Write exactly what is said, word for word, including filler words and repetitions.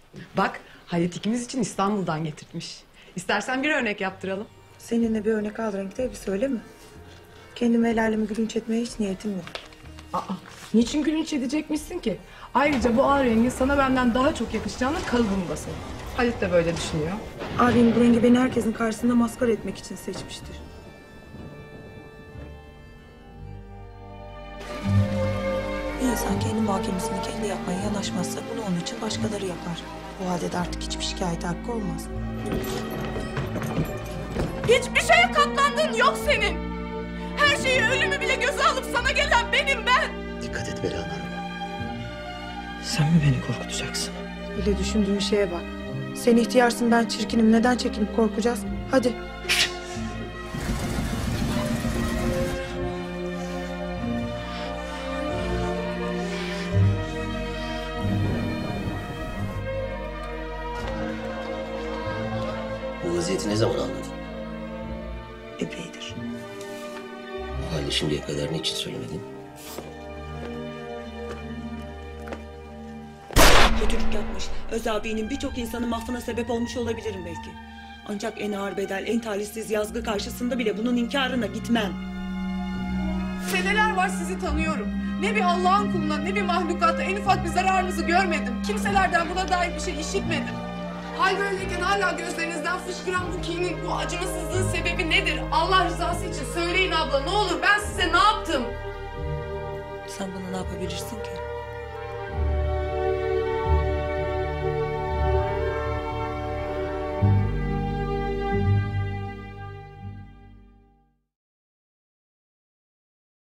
Bak Halit ikimiz için İstanbul'dan getirtmiş. İstersen bir örnek yaptıralım. Seninle bir örnek al renkte elbise öyle mi? Kendimi el alemi gülünç etmeye hiç niyetim yok. Aa, niçin gülünç edecekmişsin ki? Ayrıca bu ağ rengin sana benden daha çok yakışacağına kalıbımda senin. Halit de böyle düşünüyor. Abim bu rengi beni herkesin karşısında maskara etmek için seçmiştir. Bir insan kendi muhakemesini kendi yapmaya yanaşmazsa bunu onun için başkaları yapar. Bu halde de artık hiçbir şikayet hakkı olmaz. Hiçbir şeye katlandığın yok senin. Her şeyi, ölümü bile göze alıp sana gelen benim ben. Dikkat et Berrak Hanım. Sen mi beni korkutacaksın? Bile düşündüğün şeye bak. Sen ihtiyarsın, ben çirkinim. Neden çekinip korkacağız? Hadi. Bu vaziyeti ne zaman anladın? Epeydir. O halde şimdiye kadar niçin söylemedin? Kötülük yapmış. Öz abinin birçok insanın mahvına sebep olmuş olabilirim belki. Ancak en ağır bedel, en talihsiz yazgı karşısında bile bunun inkarına gitmem. Seneler var sizi tanıyorum. Ne bir Allah'ın kuluna ne bir mahlukatta en ufak bir zararınızı görmedim. Kimselerden buna dair bir şey işitmedim. Hal böyleyken hala gözlerinizden fışkıran bu kinin, bu acımasızlığın sebebi nedir? Allah rızası için söyleyin abla, ne olur, ben size ne yaptım? Sen bana ne yapabilirsin ki?